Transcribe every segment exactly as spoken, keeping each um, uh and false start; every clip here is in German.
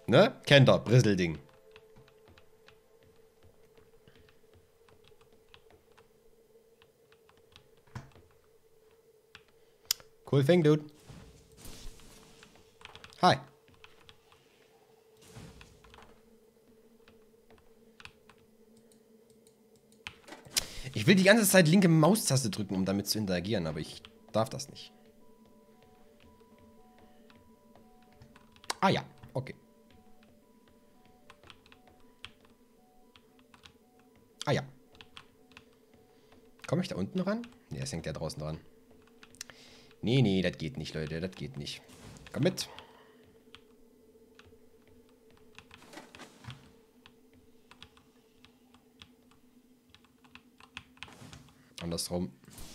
Ne? Kennt ihr, Brisselding. Cool thing, dude. Hi. Ich will die ganze Zeit linke Maustaste drücken, um damit zu interagieren, aber ich darf das nicht. Ah ja, okay. Ah ja. Komme ich da unten ran? Ne, es hängt ja draußen dran. Nee, nee, das geht nicht, Leute, das geht nicht. Komm mit. Andersrum.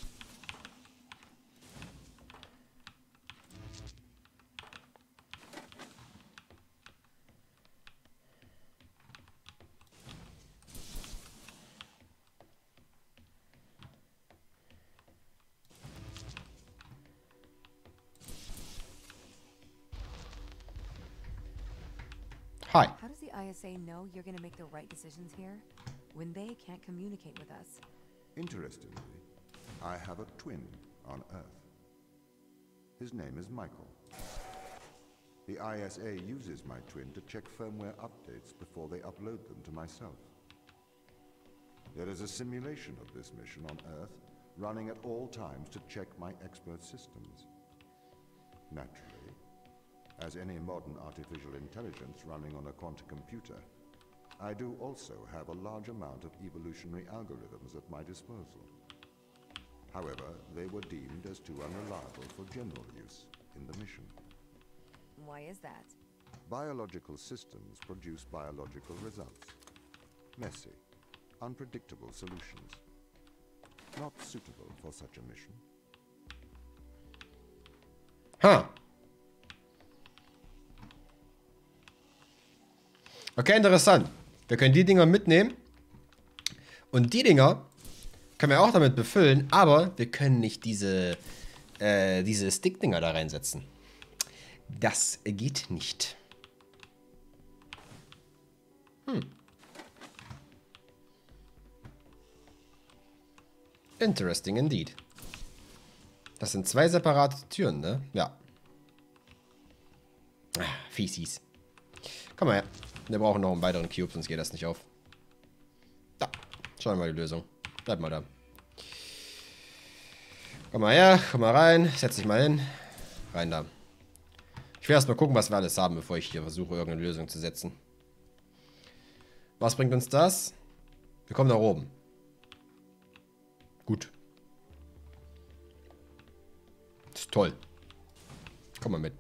Hi. How does the I S A know you're going to make the right decisions here when they can't communicate with us? Interestingly, I have a twin on Earth. His name is Michael. The I S A uses my twin to check firmware updates before they upload them to myself. There is a simulation of this mission on Earth, running at all times to check my expert systems. Naturally, as any modern artificial intelligence running on a quantum computer, I do also have a large amount of evolutionary algorithms at my disposal. However, they were deemed as too unreliable for general use in the mission. Why is that? Biological systems produce biological results. Messy, unpredictable solutions. Not suitable for such a mission. Ha. Okay, interessant. Wir können die Dinger mitnehmen. Und die Dinger können wir auch damit befüllen, aber wir können nicht diese, äh, diese Stick-Dinger da reinsetzen. Das geht nicht. Hm. Interesting indeed. Das sind zwei separate Türen, ne? Ja. Ah, Fiesis. Komm mal her. Wir brauchen noch einen weiteren Cube, sonst geht das nicht auf. Da. Schauen wir mal die Lösung. Bleib mal da. Komm mal her, komm mal rein. Setz dich mal hin. Rein da. Ich will erst mal gucken, was wir alles haben, bevor ich hier versuche, irgendeine Lösung zu setzen. Was bringt uns das? Wir kommen nach oben. Gut. Das ist toll. Komm mal mit.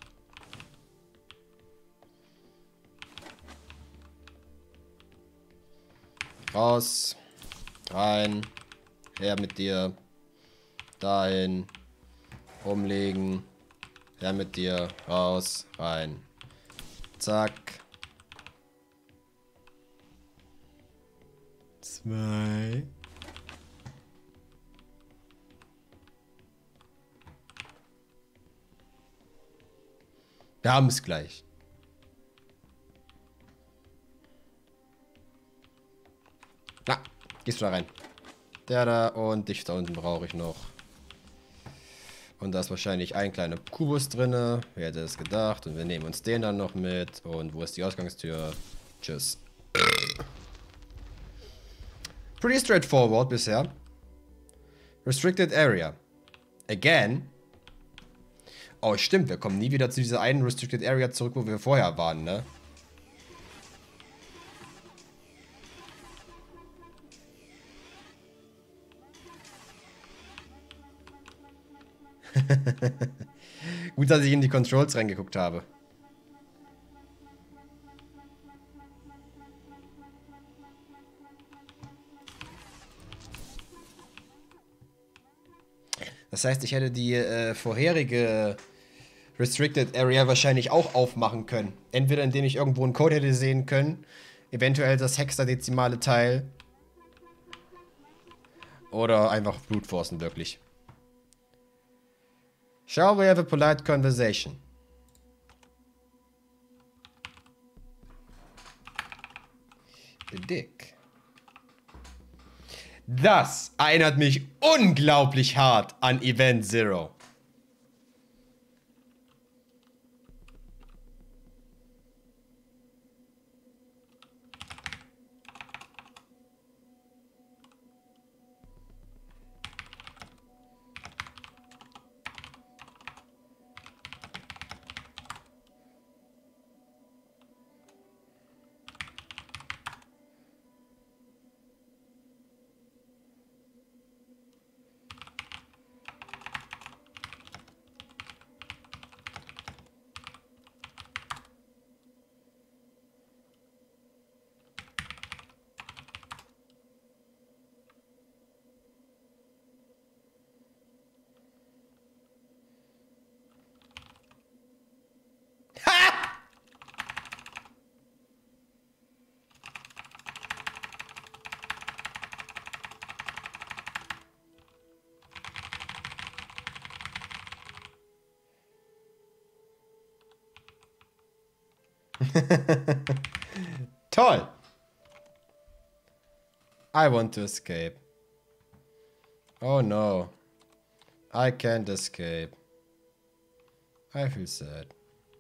Raus. Rein. Her mit dir. Dahin. Umlegen. Her mit dir. Raus. Rein. Zack. Zwei. Wir haben es gleich. Na, gehst du da rein. Der da und dich da unten brauche ich noch. Und da ist wahrscheinlich ein kleiner Kubus drin. Wer hätte es gedacht? Und wir nehmen uns den dann noch mit. Und wo ist die Ausgangstür? Tschüss. Pretty straightforward bisher. Restricted Area. Again. Oh, stimmt. Wir kommen nie wieder zu dieser einen Restricted Area zurück, wo wir vorher waren, ne? Gut, dass ich in die Controls reingeguckt habe. Das heißt, ich hätte die äh, vorherige Restricted Area wahrscheinlich auch aufmachen können. Entweder indem ich irgendwo einen Code hätte sehen können, eventuell das hexadezimale Teil. Oder einfach brute forcen, wirklich. Shall we have a polite conversation? Dick. Das erinnert mich unglaublich hart an Event Zero. Toll. I want to escape. Oh no. I can't escape. I feel sad.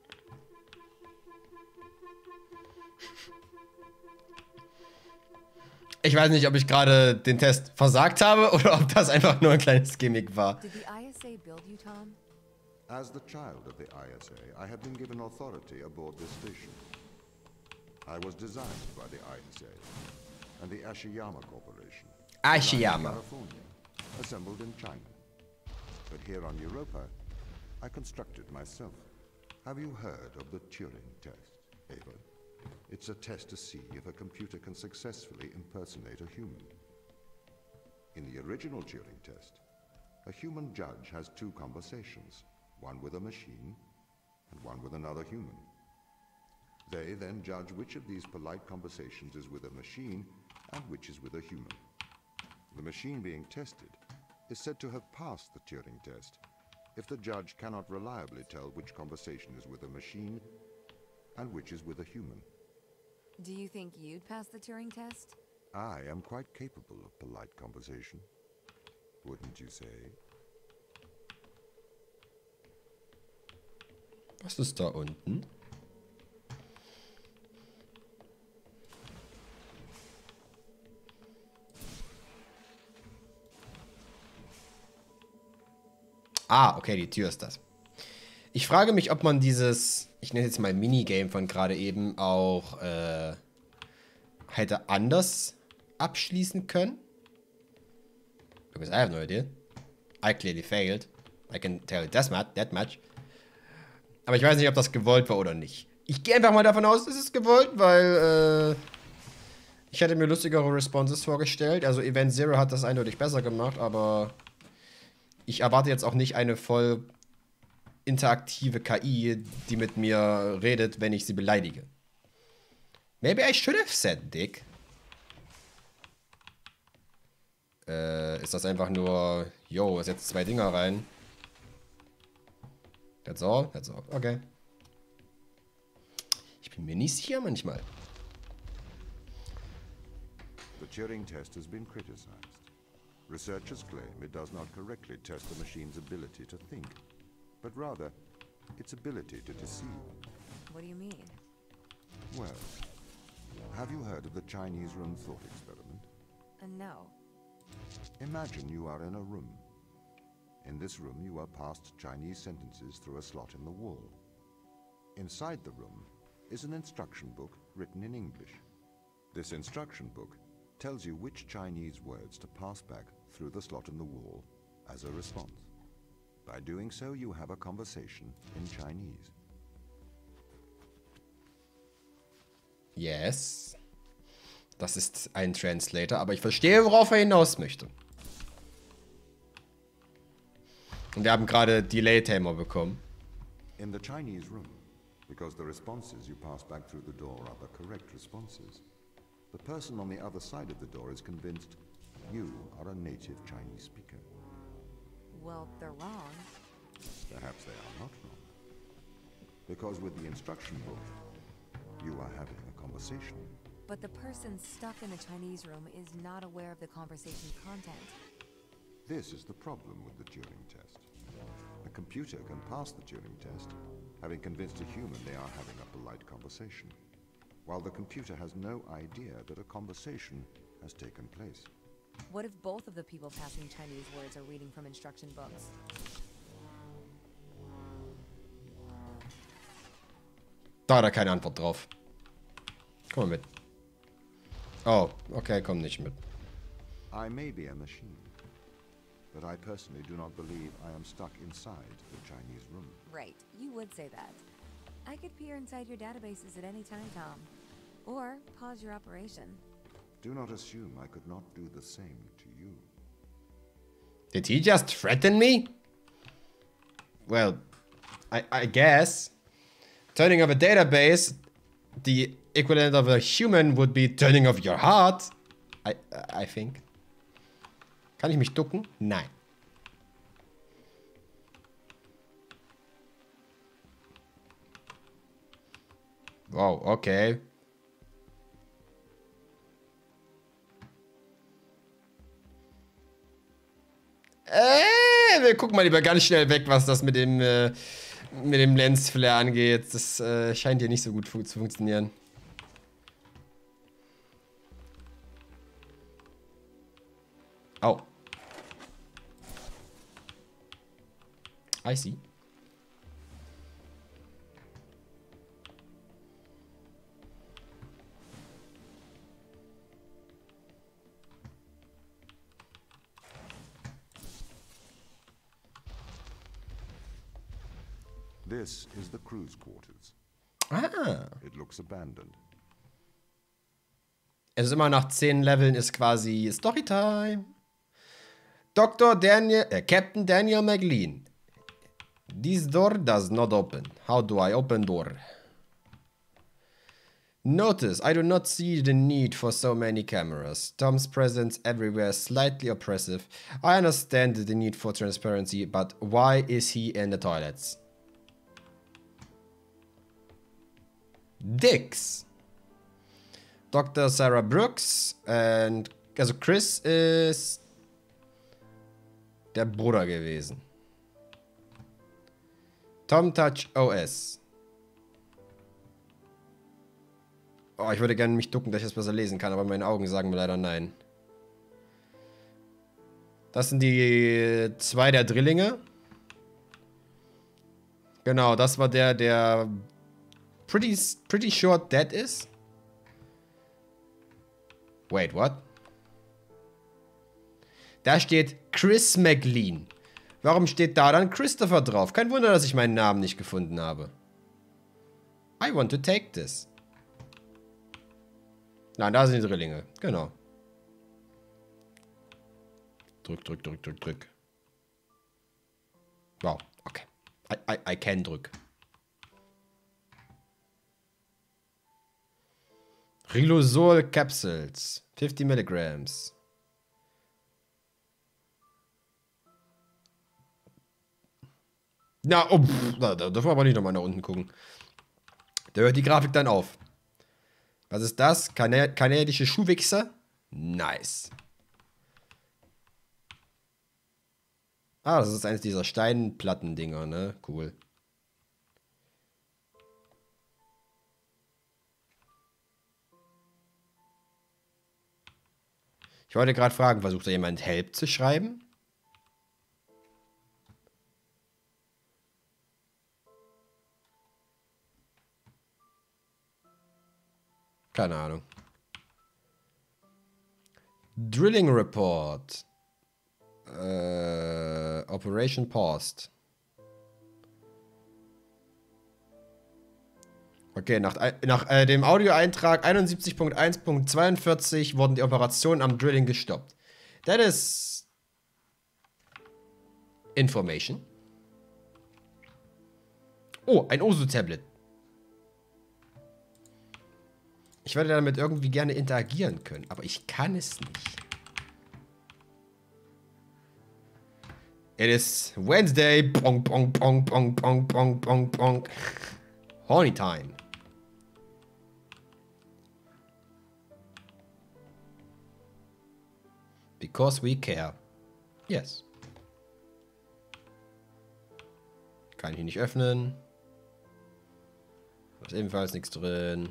Ich weiß nicht, ob ich gerade den Test versagt habe oder ob das einfach nur ein kleines Gimmick war. Did the I S A build you, Tom? As the child of the I S A, I have been given authority aboard this station. I was designed by the I S A and the Ashiyama Corporation. Ashiyama. California, assembled in China. But here on Europa, I constructed myself. Have you heard of the Turing test, Ava? It's a test to see if a computer can successfully impersonate a human. In the original Turing test, a human judge has two conversations, one with a machine and one with another human. They then judge which of these polite conversations is with a machine and which is with a human. The machine being tested is said to have passed the Turing test if the judge cannot reliably tell which conversation is with a machine and which is with a human. Do you think you'd pass the Turing test? I am quite capable of polite conversation. Wouldn't you say? Was ist da unten? Ah, okay, die Tür ist das. Ich frage mich, ob man dieses, ich nenne es jetzt mal Minigame von gerade eben, auch äh, hätte anders abschließen können. Because I have no idea. I clearly failed. I can tell you that much, that much. Aber ich weiß nicht, ob das gewollt war oder nicht. Ich gehe einfach mal davon aus, es ist gewollt, weil äh, ich hätte mir lustigere Responses vorgestellt. Also Event Zero hat das eindeutig besser gemacht, aber ich erwarte jetzt auch nicht eine voll interaktive K I, die mit mir redet, wenn ich sie beleidige. Maybe I should have said dick. Äh, ist das einfach nur, yo, setzt zwei Dinger rein. That's all? That's all. Okay. Ich bin mir nicht sicher manchmal. The Turing test has been criticized. Researchers claim it does not correctly test the machine's ability to think, but rather its ability to deceive. What do you mean? Well, have you heard of the Chinese room thought experiment? Uh, no. Imagine you are in a room. In this room, you are passed Chinese sentences through a slot in the wall. Inside the room is an instruction book written in English. This instruction book tells you which Chinese words to pass back through the slot in the wall as a response. By doing so, you have a conversation in Chinese. Yes. Das ist ein Translator, aber ich verstehe, worauf er hinaus möchte. Und wir haben gerade Delay-Timer bekommen. In the Chinese room, because the responses you pass back through the door are the correct responses, the person on the other side of the door is convinced you are a native Chinese speaker. Well, they're wrong. Perhaps they are not wrong. Because with the instruction book, you are having a conversation. but the person stuck in the Chinese room is not aware of the conversation's content. This is the problem with the Turing test. A computer can pass the Turing test, having convinced a human they are having a polite conversation, while the computer has no idea that a conversation has taken place. What if both of the people passing Chinese words are reading from instruction books? Da hat er keine Antwort drauf. Komm mal mit. Oh, okay, komm nicht mit. I may be a machine, but I personally do not believe I am stuck inside the Chinese room. Right, you would say that. I could peer inside your databases at any time, Tom. Or pause your operation. Do not assume I could not do the same to you. Did he just threaten me? Well, I, I guess. Turning off a database, the equivalent of a human would be turning off your heart. I, I think. Kann ich mich ducken? Nein. Wow, okay. Äh, wir gucken mal lieber ganz schnell weg, was das mit dem, äh, mit dem Lensflare angeht. Das äh, scheint hier nicht so gut fu zu funktionieren. Oh. I see. This is the crew's quarters. Ah. It looks abandoned. Es ist immer nach zehn Leveln ist quasi Storytime. Doktor Daniel, äh, Captain Daniel McLean. This door does not open. How do I open door? Notice, I do not see the need for so many cameras. Tom's presence everywhere is slightly oppressive. I understand the need for transparency, but why is he in the toilets? Dix. Doctor Sarah Brooks. Und also Chris ist der Bruder gewesen. Tom Touch O S. Oh, ich würde gerne mich ducken, dass ich das besser lesen kann, aber meine Augen sagen mir leider nein. Das sind die zwei der Drillinge. Genau, das war der, der pretty, pretty short dead ist. Wait, what? Da steht Chris McLean. Warum steht da dann Christopher drauf? Kein Wunder, dass ich meinen Namen nicht gefunden habe. I want to take this. Nein, da sind die Drillinge. Genau. Drück, drück, drück, drück, drück. Wow, okay. I, I, I can drück. Riluzol Capsules. fifty Milligrams. Na, oh, pff, da, da dürfen wir aber nicht nochmal nach unten gucken. Da hört die Grafik dann auf. Was ist das? Kana kanadische Schuhwichser? Nice. Ah, das ist eines dieser Steinplatten-Dinger, ne? Cool. Ich wollte gerade fragen, versucht da jemand Help zu schreiben? Keine Ahnung. Drilling Report. Äh, Operation paused. Okay, nach, nach äh, dem Audioeintrag einundsiebzig Punkt eins Punkt zweiundvierzig wurden die Operationen am Drilling gestoppt. That is Information. Oh, ein Osu-Tablet. Ich würde damit irgendwie gerne interagieren können, aber ich kann es nicht. It is Wednesday. Pong, pong, pong, pong, pong, pong, pong, pong. Horny time. Because we care. Yes. Kann ich nicht öffnen. Da ist ebenfalls nichts drin.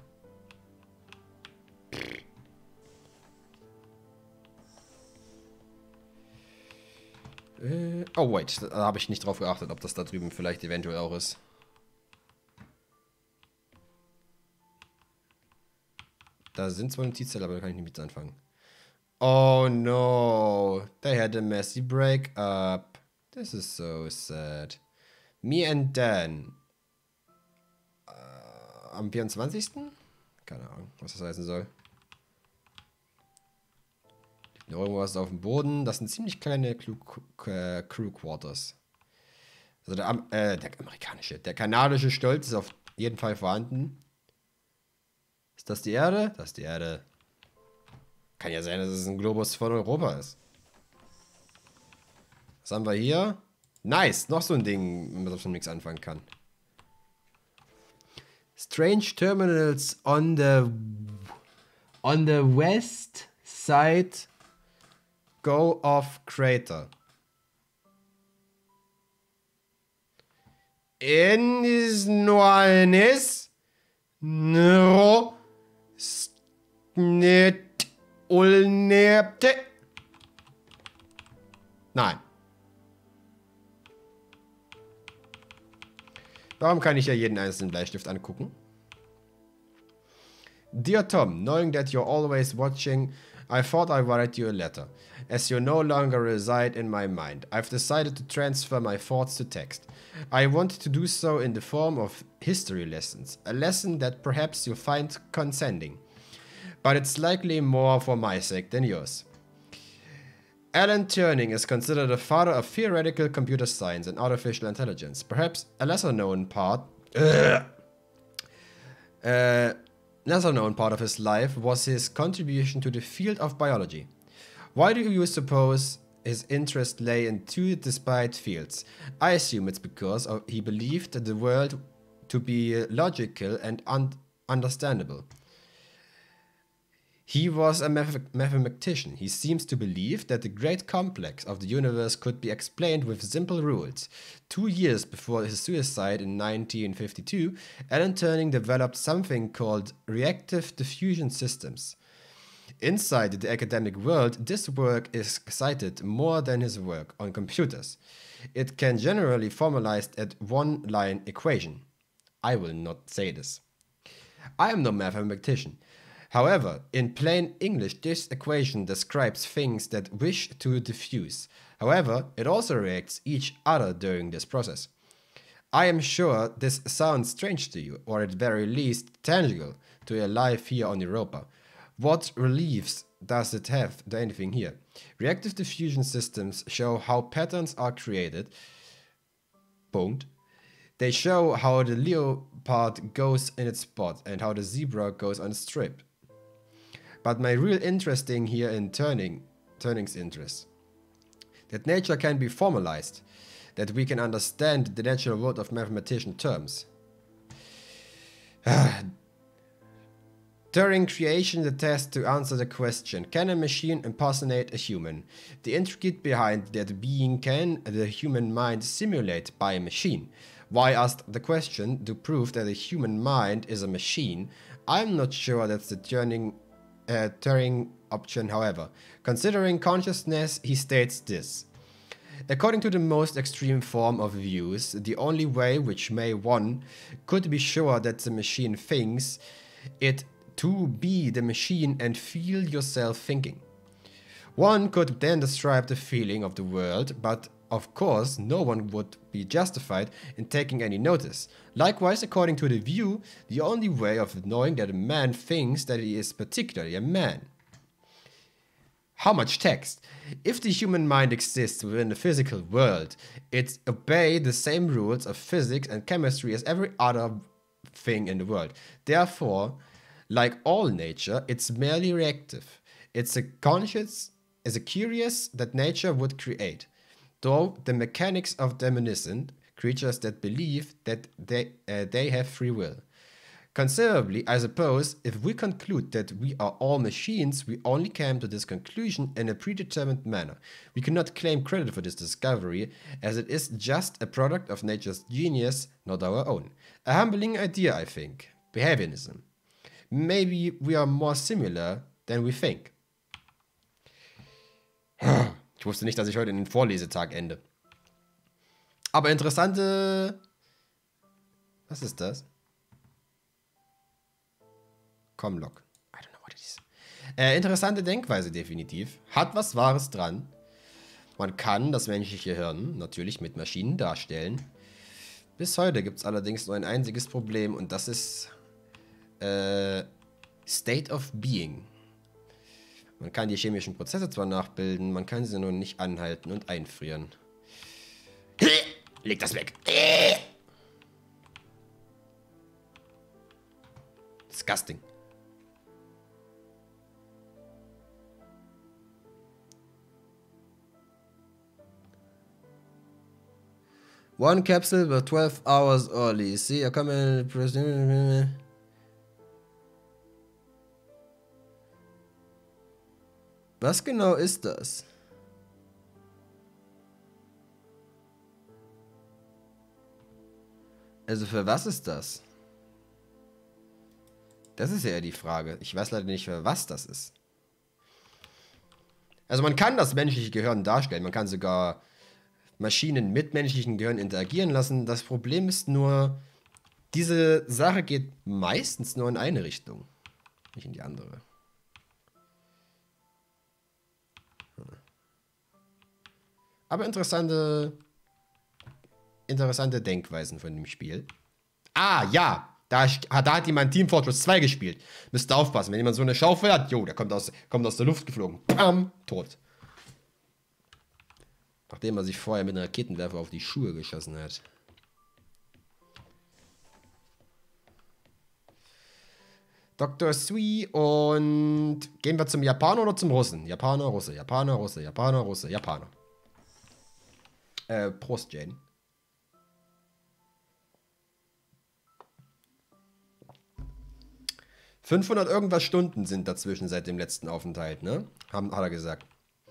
Äh, oh, wait. Da habe ich nicht drauf geachtet, ob das da drüben vielleicht eventuell auch ist. Da sind zwar Notizzettel, aber da kann ich nicht mit anfangen. Oh no. They had a messy breakup. This is so sad. Me and Dan. Äh, am vierundzwanzigsten? Keine Ahnung, was das heißen soll. Liegt noch irgendwas auf dem Boden. Das sind ziemlich kleine Crew, äh, Crew Quarters. Also der, äh, der amerikanische, der kanadische Stolz ist auf jeden Fall vorhanden. Ist das die Erde? Das ist die Erde. Kann ja sein, dass es ein Globus von Europa ist. Was haben wir hier? Nice, noch so ein Ding, mit dem man nichts anfangen kann. Strange terminals on the on the west side go off crater. In is noanis no snit ulnepte. Nein. Warum kann ich ja jeden einzelnen Bleistift angucken? Dear Tom, knowing that you're always watching, I thought I'd write you a letter. As you no longer reside in my mind, I've decided to transfer my thoughts to text. I want to do so in the form of history lessons, a lesson that perhaps you'll find condescending. But it's likely more for my sake than yours. Alan Turing is considered the father of theoretical computer science and artificial intelligence. Perhaps a lesser-known part, uh, uh, lesser-known part of his life was his contribution to the field of biology. Why do you suppose his interest lay in two disparate fields? I assume it's because of, he believed the world to be logical and un understandable. He was a math mathematician. He seems to believe that the great complex of the universe could be explained with simple rules. Two years before his suicide in nineteen fifty-two, Alan Turing developed something called reactive diffusion systems. Inside the academic world, this work is cited more than his work on computers. It can generally formalized at one-line equation. I will not say this. I am no mathematician. However, in plain English, this equation describes things that wish to diffuse. However, it also reacts each other during this process. I am sure this sounds strange to you, or at very least tangible to your life here on Europa. What reliefs does it have to anything here? Reactive diffusion systems show how patterns are created. Punkt. They show how the leopard goes in its spot and how the zebra goes on a strip. But my real interesting here in Turing, Turing's interest, that nature can be formalized, that we can understand the natural world of mathematician terms. Turing creation the test to answer the question, can a machine impersonate a human? The intricate behind that being, can the human mind simulate by a machine? Why ask the question to prove that a human mind is a machine? I'm not sure that's the Turing Uh, Turing option, however. Considering consciousness, he states this. According to the most extreme form of views, the only way which may one could be sure that the machine thinks it to be the machine and feel yourself thinking. One could then describe the feeling of the world, but of course no one would be justified in taking any notice. Likewise, according to the view, the only way of knowing that a man thinks that he is particularly a man. How much text? If the human mind exists within the physical world, it obeys the same rules of physics and chemistry as every other thing in the world. Therefore, like all nature, it's merely reactive. It's a conscious, it's a curious that nature would create. Though the mechanics of demoniscent creatures that believe that they, uh, they have free will. Considerably, I suppose, if we conclude that we are all machines, we only came to this conclusion in a predetermined manner. We cannot claim credit for this discovery, as it is just a product of nature's genius, not our own. A humbling idea, I think. Behaviorism. Maybe we are more similar than we think. Ich wusste nicht, dass ich heute in den Vorlesetag ende. Aber interessante... Was ist das? Comlock. I don't know what it is. Äh, interessante Denkweise definitiv. Hat was Wahres dran. Man kann das menschliche Hirn natürlich mit Maschinen darstellen. Bis heute gibt es allerdings nur ein einziges Problem und das ist äh, State of Being. Man kann die chemischen Prozesse zwar nachbilden, man kann sie nur nicht anhalten und einfrieren. Leg das weg. Disgusting. One capsule was twelve hours early. See, I come in. Was genau ist das? Also für was ist das? Das ist ja die Frage. Ich weiß leider nicht, für was das ist. Also man kann das menschliche Gehirn darstellen. Man kann sogar Maschinen mit menschlichen Gehirn interagieren lassen. Das Problem ist nur, diese Sache geht meistens nur in eine Richtung, nicht in die andere. Aber interessante, interessante Denkweisen von dem Spiel. Ah, ja, da, da hat jemand Team Fortress zwei gespielt. Müsst ihr aufpassen, wenn jemand so eine Schaufel hat, jo, der kommt aus, kommt aus der Luft geflogen. Bam, tot. Nachdem er sich vorher mit einem Raketenwerfer auf die Schuhe geschossen hat. Doktor Sui und gehen wir zum Japaner oder zum Russen? Japaner, Russe, Japaner, Russe, Japaner, Russe, Japaner. Äh, Prost, Jane. fünfhundert irgendwas Stunden sind dazwischen seit dem letzten Aufenthalt, ne? Haben, hat er gesagt.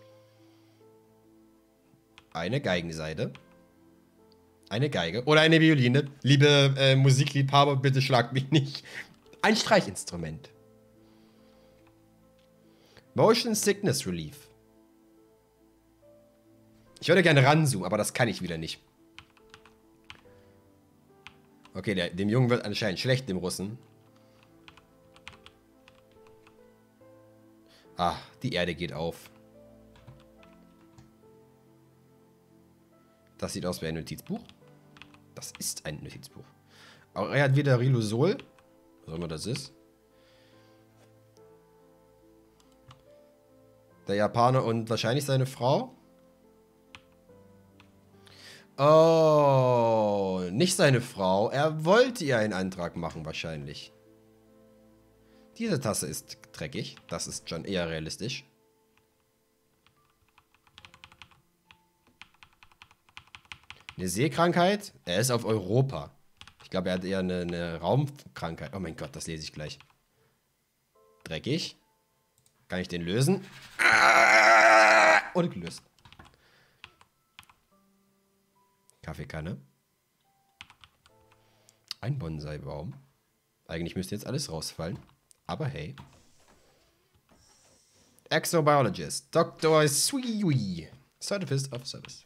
Eine Geigenseite. Eine Geige. Oder eine Violine. Liebe äh, Musikliebhaber, bitte schlagt mich nicht. Ein Streichinstrument. Motion Sickness Relief. Ich würde gerne ranzoomen, aber das kann ich wieder nicht. Okay, der, dem Jungen wird anscheinend schlecht, dem Russen. Ah, die Erde geht auf. Das sieht aus wie ein Notizbuch. Das ist ein Notizbuch. Aber er hat wieder Riluzol. Was auch immer das ist. Der Japaner und wahrscheinlich seine Frau. Oh, nicht seine Frau. Er wollte ihr einen Antrag machen, wahrscheinlich. Diese Tasse ist dreckig. Das ist schon eher realistisch. Eine Seekrankheit? Er ist auf Europa. Ich glaube, er hat eher eine, eine Raumkrankheit. Oh mein Gott, das lese ich gleich. Dreckig. Kann ich den lösen? Und gelöst. Kaffeekanne. Ein Bonsai-Baum. Eigentlich müsste jetzt alles rausfallen. Aber hey. Exobiologist. Doktor Sui. Certificate of Service.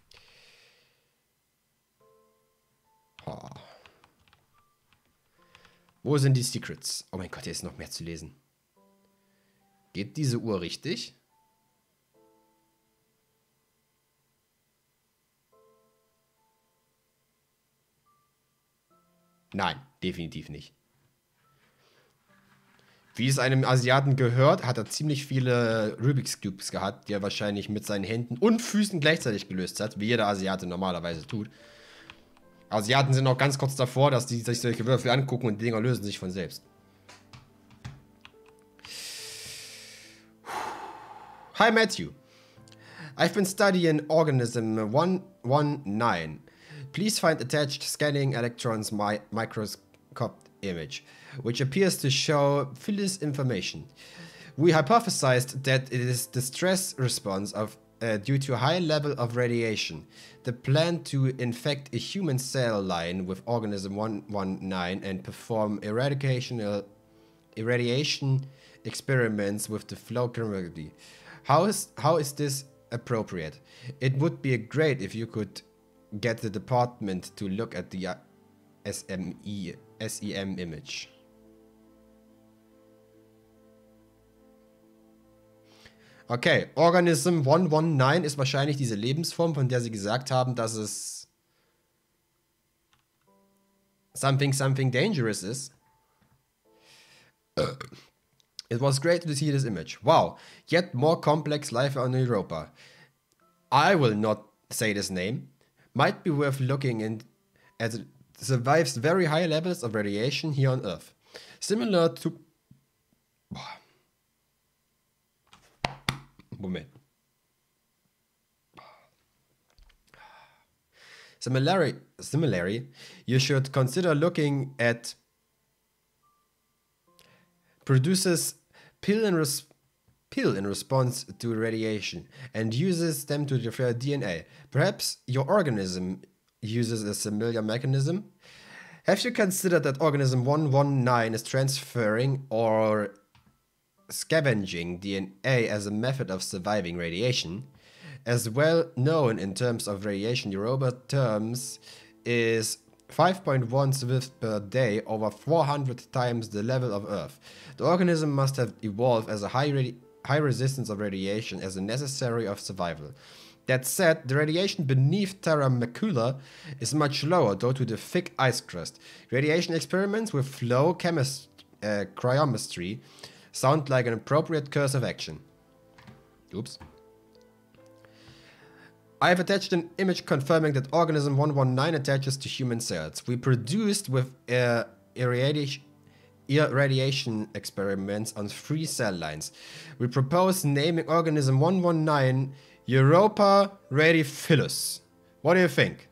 Oh. Wo sind die Secrets? Oh mein Gott, hier ist noch mehr zu lesen. Geht diese Uhr richtig? Nein, definitiv nicht. Wie es einem Asiaten gehört, hat er ziemlich viele Rubik's Cubes gehabt, die er wahrscheinlich mit seinen Händen und Füßen gleichzeitig gelöst hat, wie jeder Asiate normalerweise tut. Asiaten sind auch ganz kurz davor, dass die sich solche Würfel angucken und die Dinger lösen sich von selbst. Hi Matthew. I've been studying organism one one nine. Please find attached scanning electrons mi microscope image, which appears to show Phyllis information. We hypothesized that it is the stress response of uh, due to a high level of radiation. The plan to infect a human cell line with organism one one nine and perform eradication irradiation experiments with the flow chemically. How is how is this appropriate? It would be great if you could get the department to look at the uh, S M E S E M image. Okay, Organism one one nine ist wahrscheinlich diese Lebensform, von der sie gesagt haben, dass es something something dangerous is. It was great to see this image. Wow, yet more complex life on Europa. I will not say this name. Might be worth looking in as it survives very high levels of radiation here on Earth. Similar to... Moment. Similarly, similarly, you should consider looking at produces pill in, res pill in response to radiation and uses them to defer D N A. Perhaps your organism uses a similar mechanism. Have you considered that organism one one nine is transferring or scavenging D N A as a method of surviving radiation? As well known in terms of radiation, Europa terms is five point one Swifts per day, over four hundred times the level of Earth. The organism must have evolved as a high, high resistance of radiation as a necessary of survival. That said, the radiation beneath Terra Macula is much lower due to the thick ice crust. Radiation experiments with flow chemist uh, cryometry sound like an appropriate course of action. Oops. I have attached an image confirming that organism one one nine attaches to human cells. We produced with uh, irradiation, irradiation experiments on three cell lines. We propose naming organism one one nine Europa radiophilus. What do you think?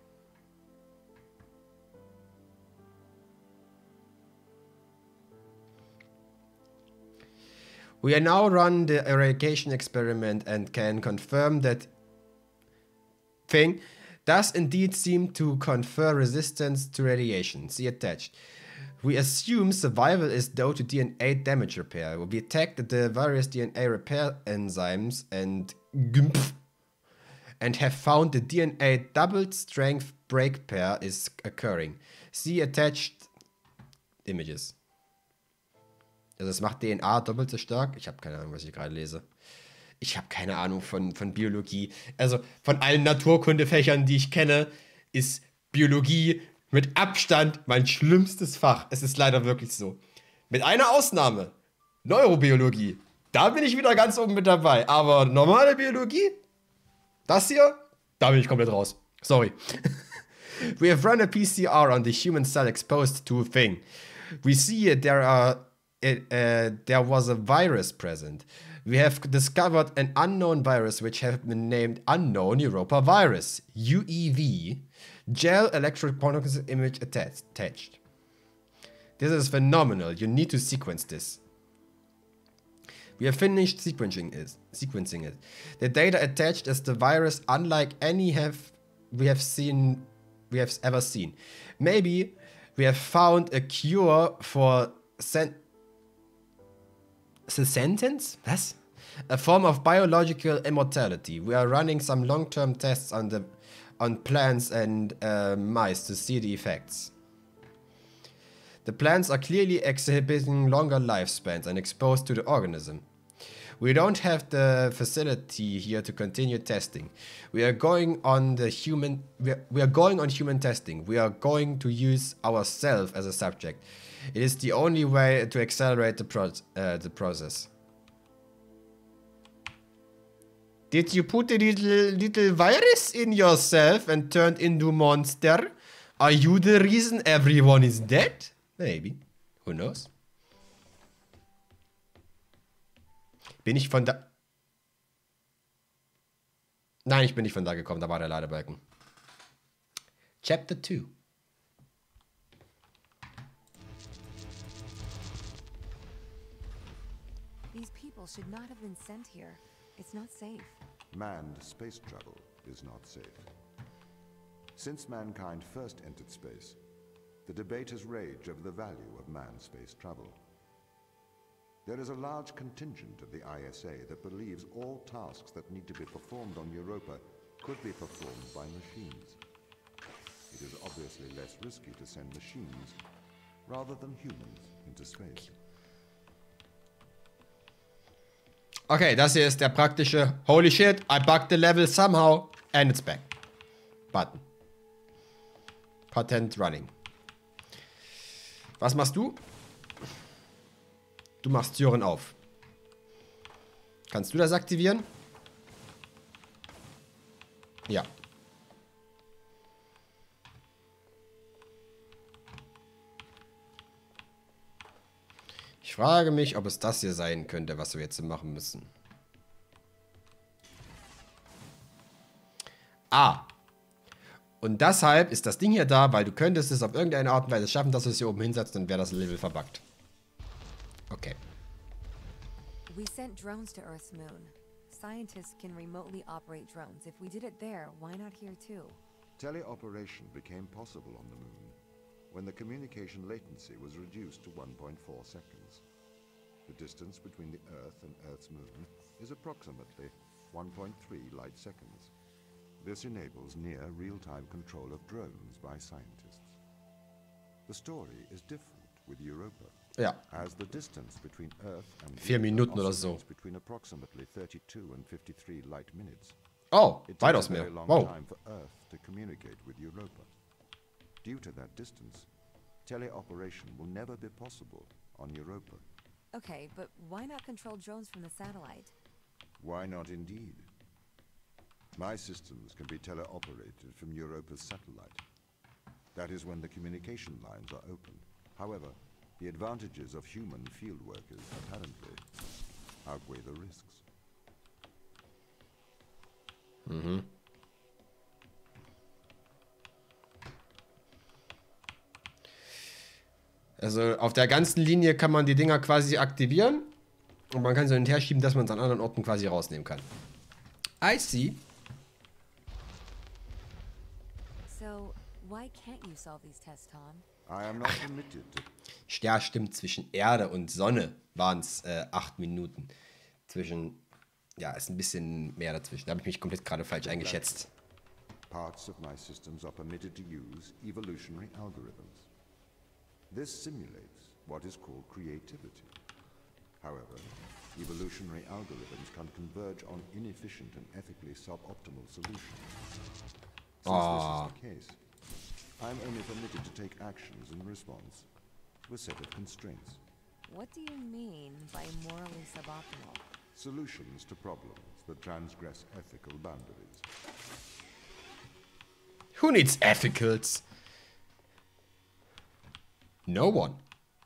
We are now run the eradication experiment and can confirm that thing does indeed seem to confer resistance to radiation. See attached. We assume survival is due to D N A damage repair. We detect the various D N A repair enzymes and GUMPF and have found the D N A doubled strength break pair is occurring. See attached images. Also es macht D N A doppelt so stark. Ich habe keine Ahnung, was ich gerade lese. Ich habe keine Ahnung von, von Biologie. Also von allen Naturkundefächern, die ich kenne, ist Biologie mit Abstand mein schlimmstes Fach. Es ist leider wirklich so. Mit einer Ausnahme. Neurobiologie. Da bin ich wieder ganz oben mit dabei. Aber normale Biologie? Das hier? Da bin ich komplett raus. Sorry. We have run a P C R on the human cell exposed to a thing. We see there are... It, uh, there was a virus present. We have discovered an unknown virus which has been named Unknown Europa Virus, U E V, gel electrophoresis image attached. This is phenomenal. You need to sequence this. We have finished sequencing it. Sequencing it. The data attached is the virus unlike any have we have seen we have ever seen. Maybe we have found a cure for sen The sentence? Was? A form of biological immortality. We are running some long-term tests on the on plants and uh, mice to see the effects. The plants are clearly exhibiting longer lifespans and exposed to the organism. We don't have the facility here to continue testing. We are going on the human. We are, we are going on human testing. We are going to use ourselves as a subject. It is the only way to accelerate the, pro uh, the process. Did you put a little, little virus in yourself and turned into monster? Are you the reason everyone is dead? Maybe. Who knows? Bin ich von da... Nein, ich bin nicht von da gekommen. Da war der Ladebalken. Chapter two. These people should not have been sent here. It's not safe. Manned space travel is not safe. Since mankind first entered space, the debate has raged over the value of manned space travel. There is a large contingent of the I S A that believes all tasks that need to be performed on Europa could be performed by machines. It is obviously less risky to send machines rather than humans into space. Okay, das hier ist der praktische Holy shit, I bugged the level somehow and it's back. Button. Patent running. Was machst du? Du machst Türen auf. Kannst du das aktivieren? Ja. Ich frage mich, ob es das hier sein könnte, was wir jetzt machen müssen. Ah. Und deshalb ist das Ding hier da, weil du könntest es auf irgendeine Art und Weise schaffen, dass du es hier oben hinsetzt, dann wäre das Level verbuggt. Okay. We sent drones to Earth's moon. Scientists can remotely operate drones. If we did it there, why not here too? Teleoperation became possible on the moon when the communication latency was reduced to one point four seconds. The distance between the Earth and Earth's moon is approximately one point three light seconds. This enables near real-time control of drones by scientists. The story is different with Europa. Ja. As the distance between Earth and Vier Minuten oder so. between approximately thirty-two and fifty-three light minutes. Oh, It weitaus takes a mehr. very long Wow. time for Earth to communicate with Europa. Due to that distance, teleoperation will never be possible on Europa. Okay, but why not control drones from the satellite? Why not indeed? My systems can be teleoperated from Europa's satellite. That is when the communication lines are open. However, the advantages of human field workers apparently outweigh the risks. Mhm. Also auf der ganzen Linie kann man die Dinger quasi aktivieren und man kann so hin und her schieben, dass man es an anderen Orten quasi rausnehmen kann. I see. So, why can't you solve these tests, Tom? I am not permitted to. Ja, stimmt, zwischen Erde und Sonne waren es äh, acht Minuten. Zwischen, ja, ist ein bisschen mehr dazwischen. Da habe ich mich komplett gerade falsch eingeschätzt. Parts of my systems are permitted to use evolutionary algorithms. This simulates what is called creativity. However, evolutionary algorithms can converge on inefficient and ethically suboptimal solutions. Since Ah. this is the case, I'm only permitted to take actions in response to a set of constraints. What do you mean by morally suboptimal? Solutions to problems that transgress ethical boundaries. Who needs ethicals? No one.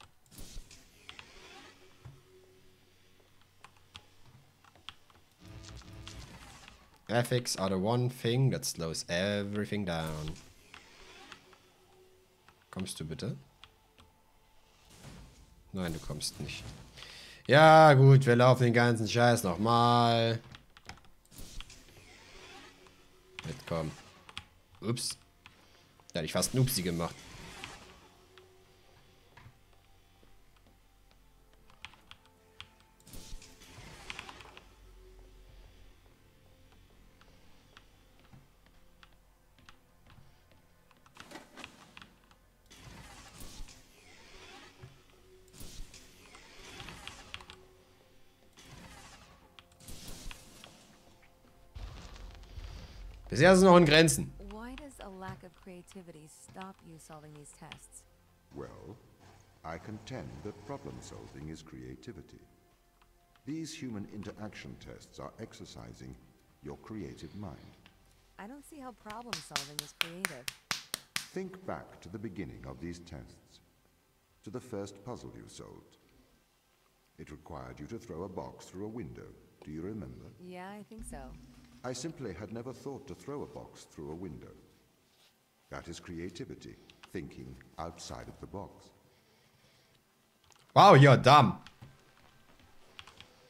Ethics are the one thing that slows everything down. Kommst du bitte? Nein, du kommst nicht. Ja, gut, wir laufen den ganzen Scheiß nochmal. Mitkommen. Ups. Da hätte ich fast einen Upsi gemacht. Bisher ist es noch in Grenzen. Why does a lack of creativity stop you solving these tests? Well, I contend that problem solving is creativity. These human interaction tests are exercising your creative mind. I don't see how problem solving is creative. Think back to the beginning of these tests, to the first puzzle you solved. It required you to throw a box through a window. Do you remember? Yeah, I think so. I simply had never thought to throw a box through a window. That is creativity, thinking outside of the box. Wow, you're dumb.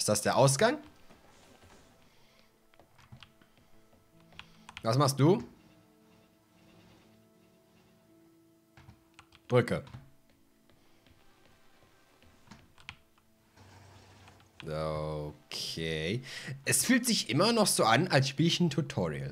Ist das der Ausgang? Was machst du? Brücke. Okay. Es fühlt sich immer noch so an, als spiele ich ein Tutorial.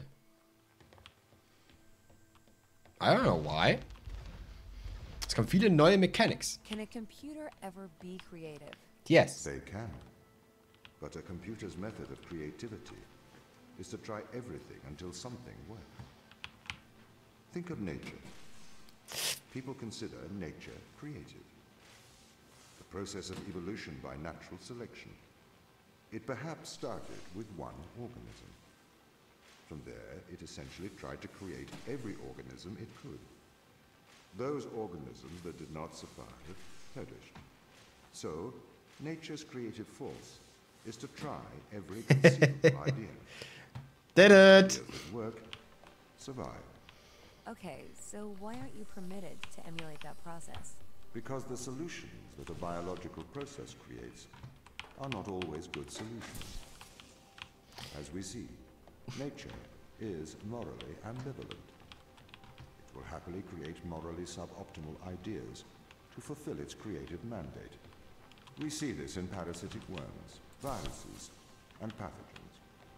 I don't know why. Es kommen viele neue Mechanics. Can a computer ever be creative? Yes. They can. But a computer's method of creativity is to try everything until something works. Think of nature. People consider nature creative. The process of evolution by natural selection. It perhaps started with one organism. From there, it essentially tried to create every organism it could. Those organisms that did not survive perished. So, nature's creative force is to try every conceivable idea. Did it! Ideas that work, survive. Okay, so why aren't you permitted to emulate that process? Because the solutions that a biological process creates are not always good solutions. As we see, nature is morally ambivalent. It will happily create morally suboptimal ideas to fulfill its creative mandate. We see this in parasitic worms, viruses, and pathogens.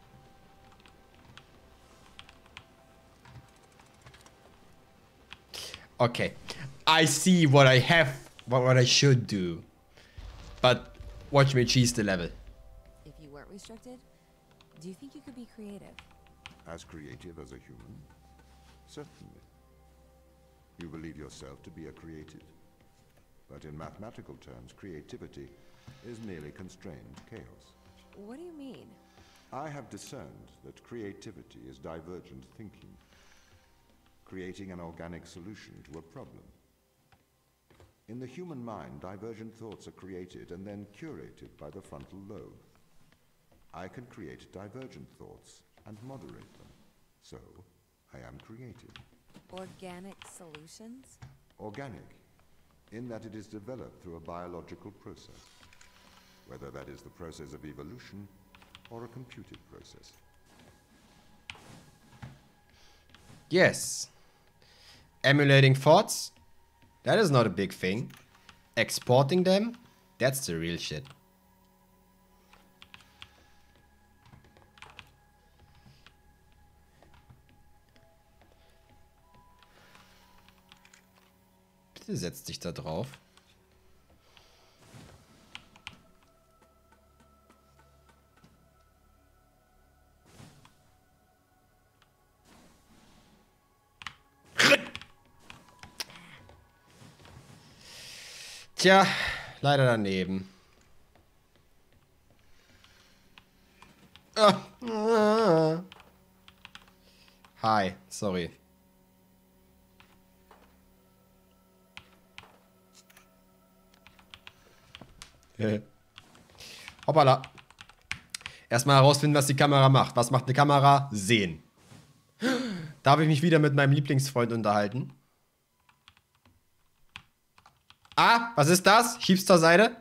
Okay. I see what I have, what, what I should do. But watch me cheese the level. If you weren't restricted, do you think you could be creative? As creative as a human? Certainly. You believe yourself to be a creative. But in mathematical terms, creativity is merely constrained chaos. What do you mean? I have discerned that creativity is divergent thinking, creating an organic solution to a problem. In the human mind, divergent thoughts are created and then curated by the frontal lobe. I can create divergent thoughts and moderate them. So, I am creative. Organic solutions? Organic, in that it is developed through a biological process, whether that is the process of evolution or a computed process. Yes. Emulating thoughts? That is not a big thing. Exporting them? That's the real shit. Bitte setz dich da drauf. Tja, leider daneben. Ah, ah. Hi, sorry. Hoppala. Erstmal herausfinden, was die Kamera macht. Was macht eine Kamera? Sehen. Darf ich mich wieder mit meinem Lieblingsfreund unterhalten? Ah, was ist das? Schieb's zur Seite.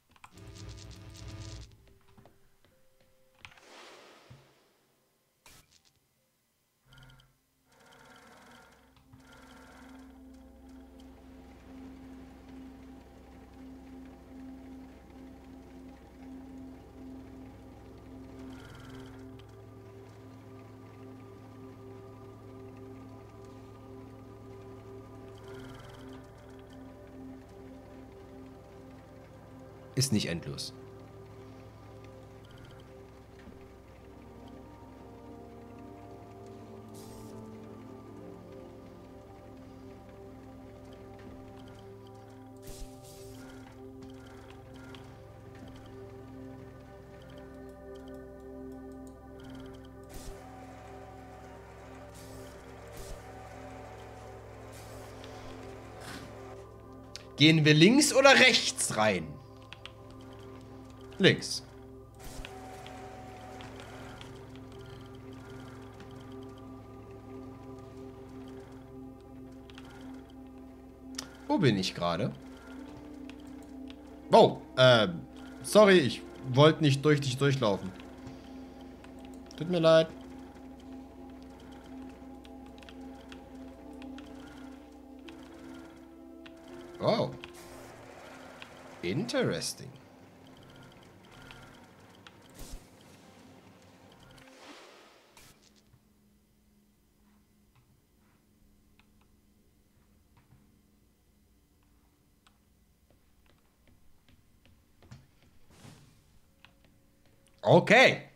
Ist nicht endlos. Gehen wir links oder rechts rein? Links. Wo bin ich gerade? Oh, ähm, sorry, ich wollte nicht durch dich durchlaufen. Tut mir leid. Oh. Interesting. Okay.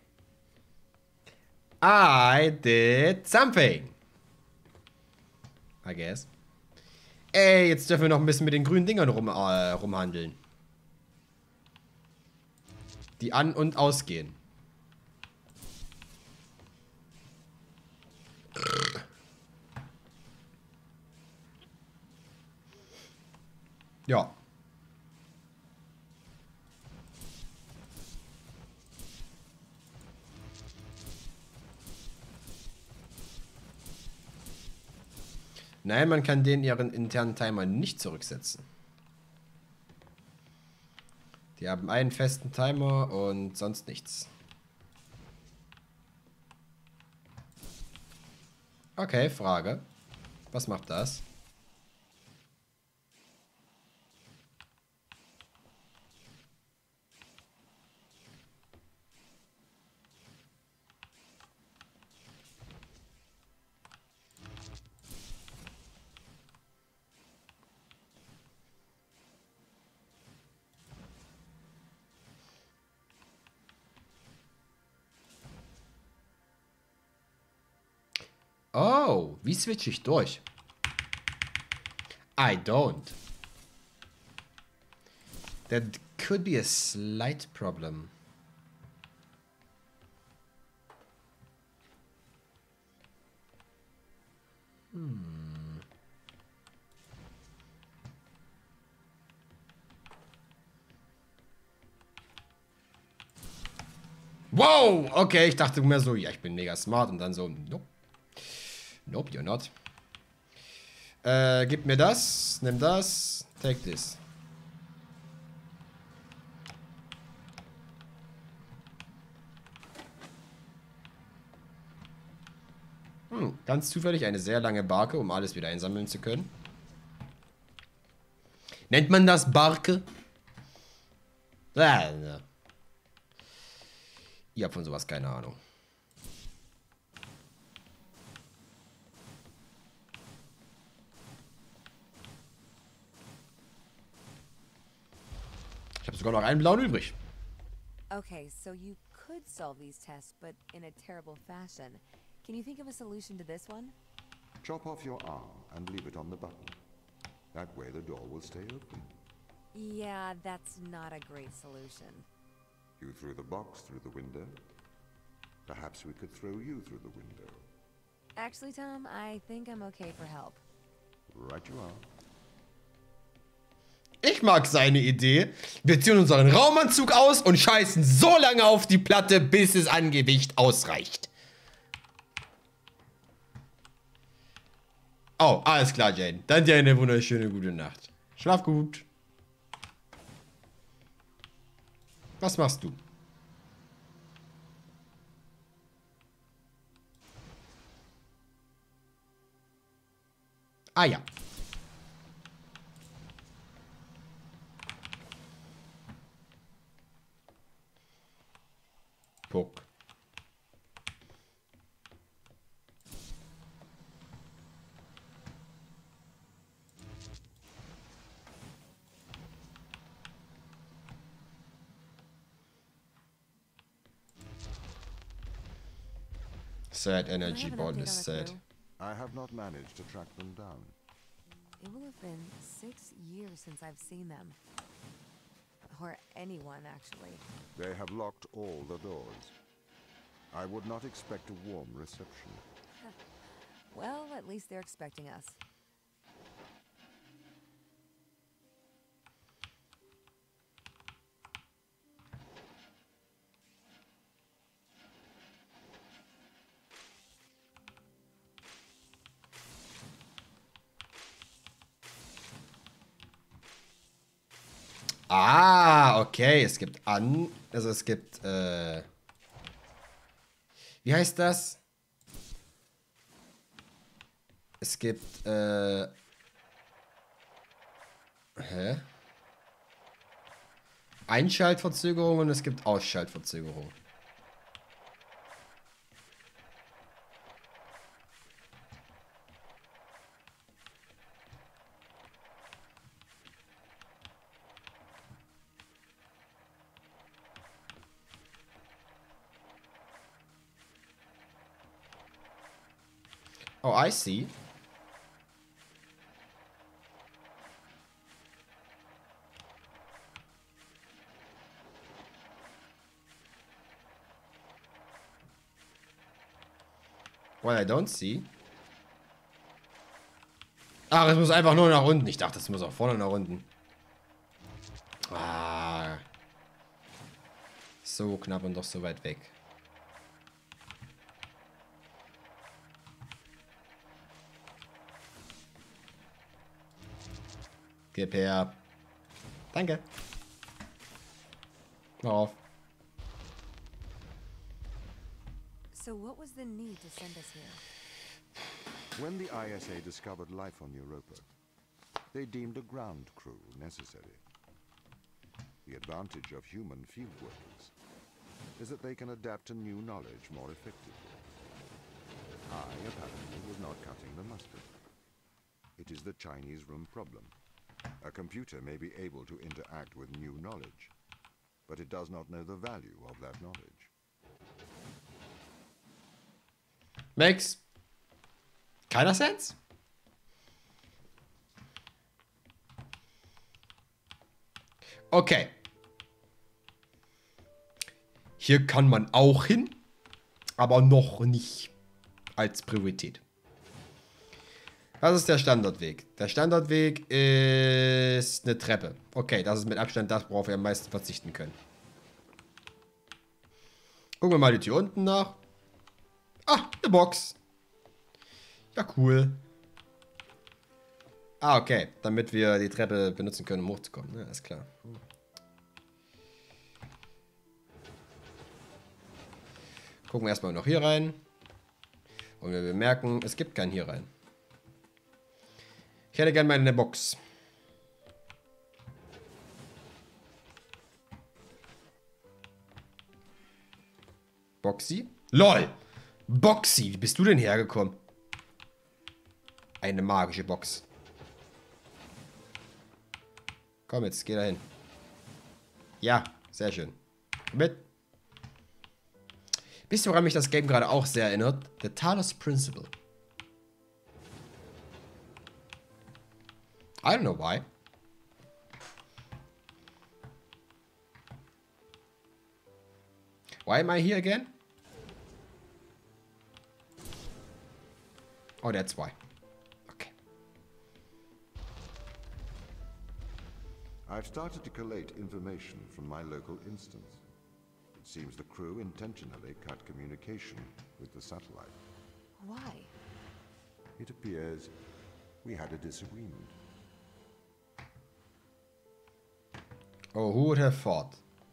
I did something. I guess. Ey, jetzt dürfen wir noch ein bisschen mit den grünen Dingern rum, äh, rumhandeln. Die an- und ausgehen. Ja. Nein, man kann den ihren internen Timer nicht zurücksetzen. Die haben einen festen Timer und sonst nichts. Okay, Frage. Was macht das? Oh, wie switche ich durch? I don't. That could be a slight problem. Hmm. Wow, okay, ich dachte mir so, ja, ich bin mega smart und dann so, nope. Nope, you're not. Äh, gib mir das, nimm das, take this. Hm, ganz zufällig eine sehr lange Barke, um alles wieder einsammeln zu können. Nennt man das Barke? Ah, ne. Ihr habt von sowas keine Ahnung. Ich habe sogar noch einen blauen übrig. Okay, so you could solve these tests, but in a terrible fashion. Can you think of a solution to this one? Chop off your arm and leave it on the button. That way the door will stay open. Yeah, that's not a great solution. You threw the box through the window. Perhaps we could throw you through the window. Actually, Tom, I think I'm okay for help. Right you are. Ich mag seine Idee. Wir ziehen unseren Raumanzug aus und scheißen so lange auf die Platte, bis es an Gewicht ausreicht. Oh, alles klar, Jane. Dann dir eine wunderschöne gute Nacht. Schlaf gut. Was machst du? Ah ja. Puck. Sad energy ball is sad. I have not managed to track them down. It will have been six years since I've seen them. Or anyone, actually. They have locked all the doors. I would not expect a warm reception. Well, at least they're expecting us. Ah, okay. Es gibt an Also es gibt, äh... Wie heißt das? Es gibt, äh... Hä? Einschaltverzögerung und es gibt Ausschaltverzögerung. Oh, I see. Well, I don't see. Ach, es muss einfach nur nach unten. Ich dachte, es muss auch vorne nach unten. Ah. So knapp und doch so weit weg. Gib her. Danke. Hör auf. So what was the need to send us here? When the I S A discovered life on Europa, they deemed a ground crew necessary. The advantage of human field workers is that they can adapt to new knowledge more effectively. I, apparently, was not cutting the mustard. It is the Chinese room problem. A computer may be able to interact with new knowledge, but it does not know the value of that knowledge. Makes keiner Sense. Okay. Hier kann man auch hin, aber noch nicht als Priorität. Was ist der Standardweg? Der Standardweg ist eine Treppe. Okay, das ist mit Abstand das, worauf wir am meisten verzichten können. Gucken wir mal die Tür unten nach. Ah, eine Box. Ja, cool. Ah, okay. Damit wir die Treppe benutzen können, um hochzukommen. Ja, ist klar. Gucken wir erstmal noch hier rein. Und wir bemerken, es gibt keinen hier rein. Ich hätte gerne meine Box. Boxy? LOL! Boxy, wie bist du denn hergekommen? Eine magische Box. Komm jetzt, geh da hin. Ja, sehr schön. Mit. Wisst ihr, woran mich das Game gerade auch sehr erinnert? The Talos Principle. I don't know why. Why am I here again? Oh, that's why. Okay. I've started to collate information from my local instance. It seems the crew intentionally cut communication with the satellite. Why? It appears we had a disagreement. Oh, who would have thought?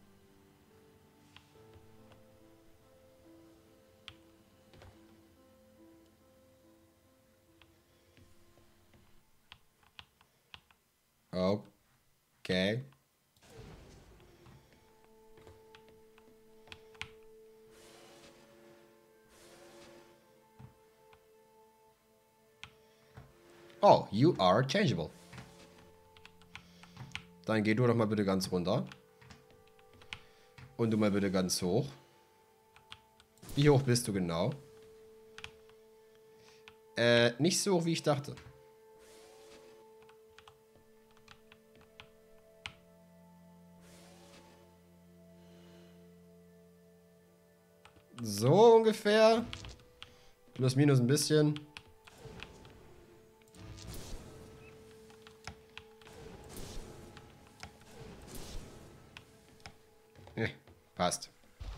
Okay. Oh, you are changeable. Dann geh du doch mal bitte ganz runter. Und du mal bitte ganz hoch. Wie hoch bist du genau? Äh, nicht so hoch, wie ich dachte. So ungefähr. Plus minus ein bisschen. Nee, passt.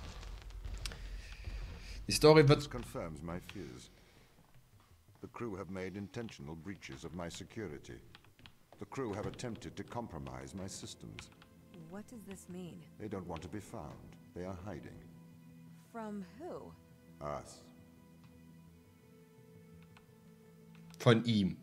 Die Story wird... This confirms my fears. The crew have made intentional breaches of my security. The crew have attempted to compromise my systems. What does this mean? They don't want to be found. They are hiding. From who? Us. Von ihm.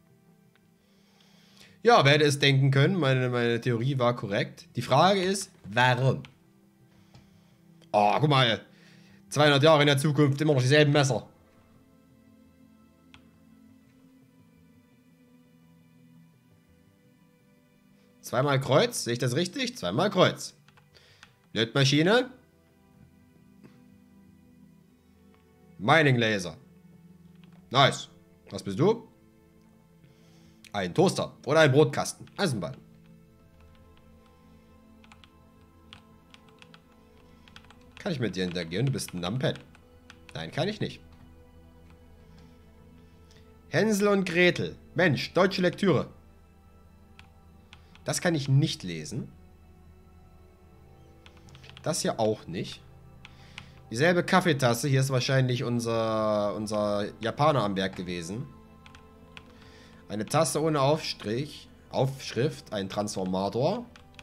Ja, wer hätte es denken können? Meine, meine Theorie war korrekt. Die Frage ist, warum? Oh, guck mal. zweihundert Jahre in der Zukunft, immer noch dieselben Messer. Zweimal Kreuz, sehe ich das richtig? Zweimal Kreuz. Lötmaschine. Mining Laser. Nice. Was bist du? Ein Toaster oder ein Brotkasten. Eisenbahn. Kann ich mit dir interagieren? Du bist ein Numpad. Nein, kann ich nicht. Hänsel und Gretel. Mensch, deutsche Lektüre. Das kann ich nicht lesen. Das hier auch nicht. Dieselbe Kaffeetasse. Hier ist wahrscheinlich unser, unser Japaner am Werk gewesen. Eine Tasse ohne Aufstrich. Aufschrift. Ein Transformator.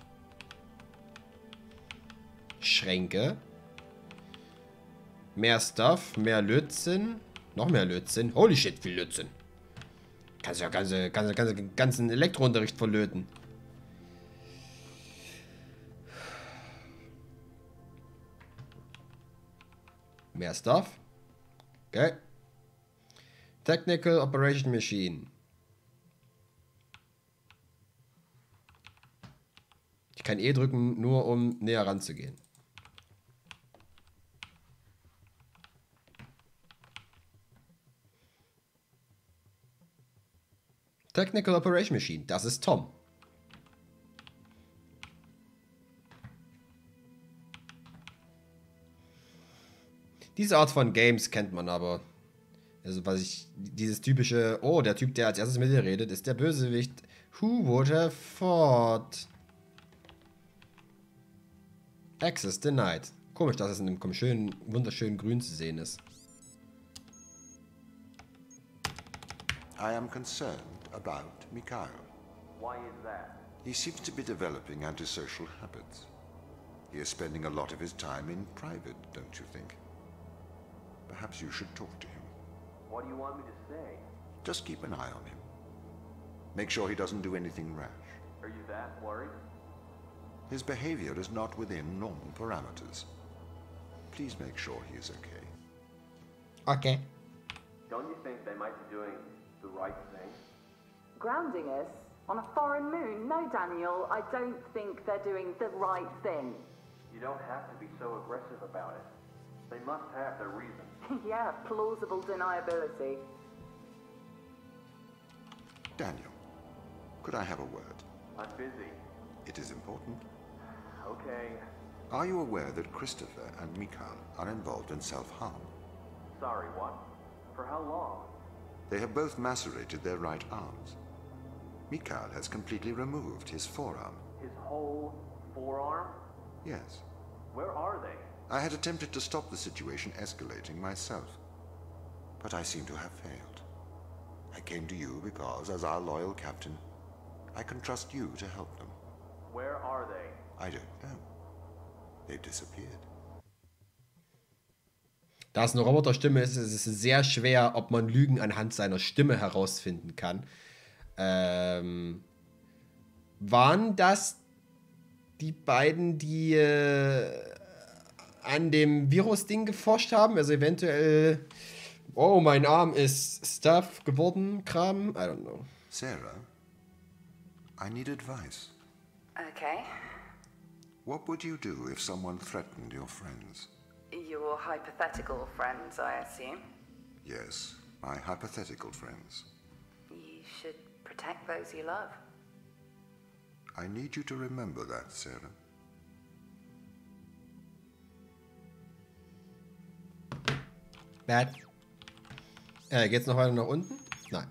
Schränke. Mehr Stuff. Mehr Lötzinn. Noch mehr Lötzinn. Holy shit, viel Lötzinn. Kannst ja ganze, ganze, ganze, ganzen Elektrounterricht verlöten. Mehr Stuff. Okay. Technical Operation Machine. Ich kann E drücken, nur um näher ranzugehen. Technical Operation Machine. Das ist Tom. Diese Art von Games kennt man aber. Also was ich, dieses typische, oh, der Typ, der als erstes mit dir redet, ist der Bösewicht. Who would have thought? Access denied. Komisch, dass es in einem schönen, wunderschönen Grün zu sehen ist. I am concerned about Mikhail. Why is that? He seems to be developing antisocial habits. He is spending a lot of his time in private, don't you think? Perhaps you should talk to him. What do you want me to say? Just keep an eye on him. Make sure he doesn't do anything rash. Are you that worried? His behavior is not within normal parameters. Please make sure he is okay. Okay. Don't you think they might be doing the right thing? Grounding us on a foreign moon? No, Daniel, I don't think they're doing the right thing. You don't have to be so aggressive about it. They must have their reasons. Yeah, plausible deniability. Daniel, could I have a word? I'm busy. It is important. Okay. Are you aware that Christopher and Mikhail are involved in self-harm? Sorry, what? For how long? They have both macerated their right arms. Mikhail has completely removed his forearm. His whole forearm? Yes. Where are they? I had attempted to stop the situation escalating myself, but I seem to have failed. I came to you because, as our loyal captain, I can trust you to help them. Where are they? I don't know. They've disappeared. Da es eine Roboterstimme ist, ist es sehr schwer, ob man Lügen anhand seiner Stimme herausfinden kann. Ähm, waren das die beiden, die äh, an dem Virus-Ding geforscht haben? Also eventuell, oh, mein Arm ist Stuff geworden, Kram? I don't know. Sarah, I need advice. Okay. What would you do if someone threatened your friends? Your hypothetical friends, I assume. Yes, my hypothetical friends. You should protect those you love. I need you to remember that, Sarah. Bad. Äh, geht's noch weiter nach unten? Nein.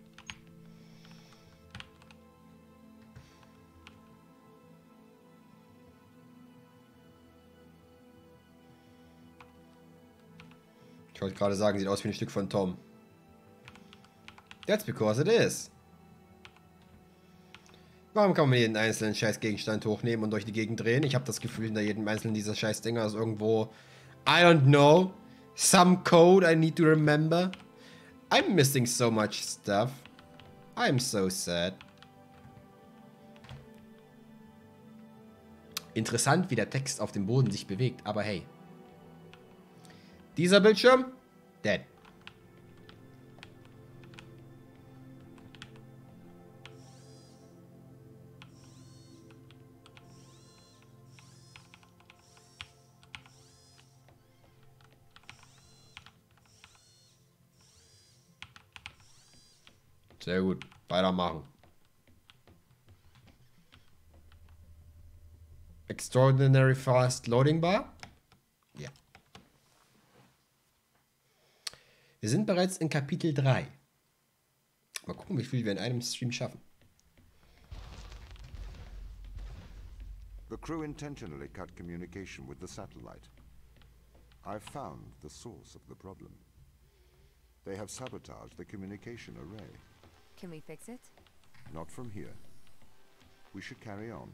Ich wollte gerade sagen, sieht aus wie ein Stück von Tom. That's because it is. Warum kann man jeden einzelnen Scheißgegenstand hochnehmen und durch die Gegend drehen? Ich habe das Gefühl, hinter jedem einzelnen dieser Scheißdinger ist irgendwo, I don't know, some code I need to remember. I'm missing so much stuff. I'm so sad. Interessant, wie der Text auf dem Boden sich bewegt, aber hey. Dieser Bildschirm? Dead. Sehr gut. Weitermachen. Extraordinary Fast Loading Bar? Ja. Wir sind bereits in Kapitel drei. Mal gucken, wie viel wir in einem Stream schaffen. The crew intentionally cut communication with the satellite. I've found the source of the problem. They have sabotaged the communication array. Can we fix it? Not from here. We should carry on.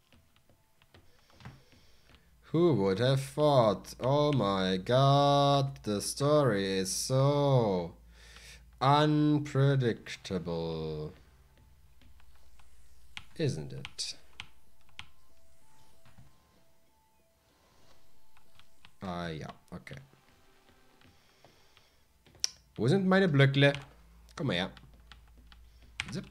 Who would have thought? Oh my god, the story is so unpredictable. Isn't it? Ah ja, okay. Wo sind meine Blöckle? Komm mal her. Zip.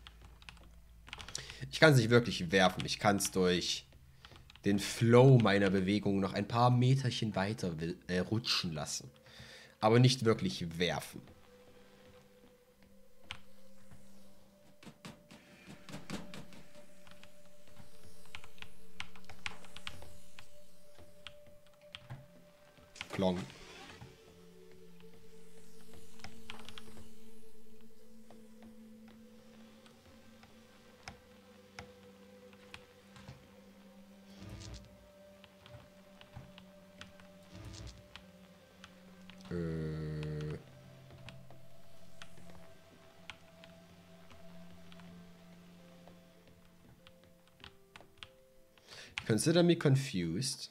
Ich kann es nicht wirklich werfen. Ich kann es durch den Flow meiner Bewegung noch ein paar Meterchen weiter will, äh, rutschen lassen. Aber nicht wirklich werfen. Klong. Äh. Consider me confused.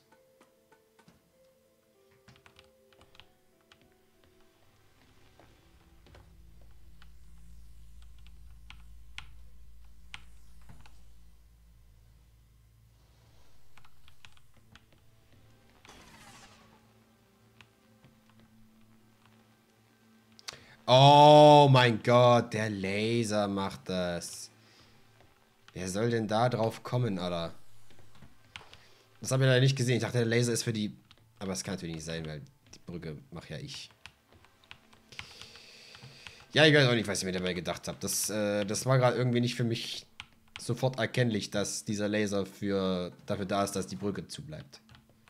Oh mein Gott, der Laser macht das. Wer soll denn da drauf kommen, Alter? Das habe ich leider nicht gesehen. Ich dachte, der Laser ist für die... Aber es kann natürlich nicht sein, weil die Brücke mache ja ich. Ja, ich weiß auch nicht, was ich mir dabei gedacht habe. Das, äh, das war gerade irgendwie nicht für mich sofort erkennlich, dass dieser Laser für, dafür da ist, dass die Brücke zubleibt.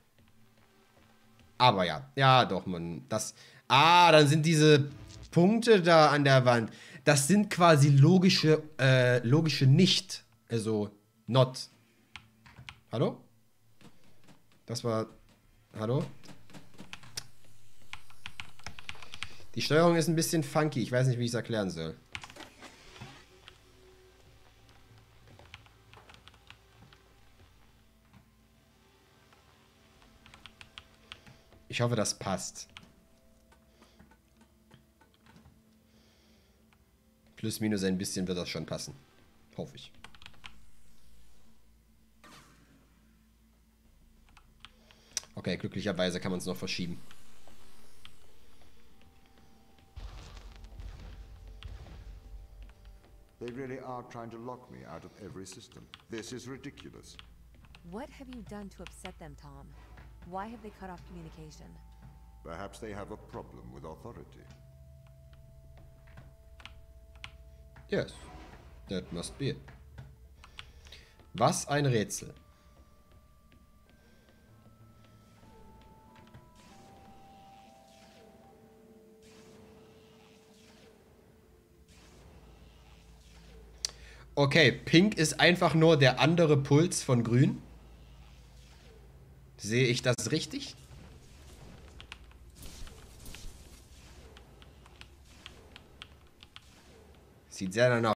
Aber ja, ja doch, man. Das... Ah, dann sind diese Punkte da an der Wand. Das sind quasi logische, äh, logische Nicht. Also, not. Hallo? Das war... Hallo? Die Steuerung ist ein bisschen funky. Ich weiß nicht, wie ich es erklären soll. Ich hoffe, das passt. Plus, minus ein bisschen wird das schon passen. Hoffe ich. Okay, glücklicherweise kann man es noch verschieben. They really are trying to lock me out of every system. This is ridiculous. What have you done to upset them, Tom? Why have they cut off communication? Perhaps they have a problem with authority. Yes, that must be it. Was ein Rätsel. Okay, Pink ist einfach nur der andere Puls von Grün. Sehe ich das richtig? Sieht sehr danach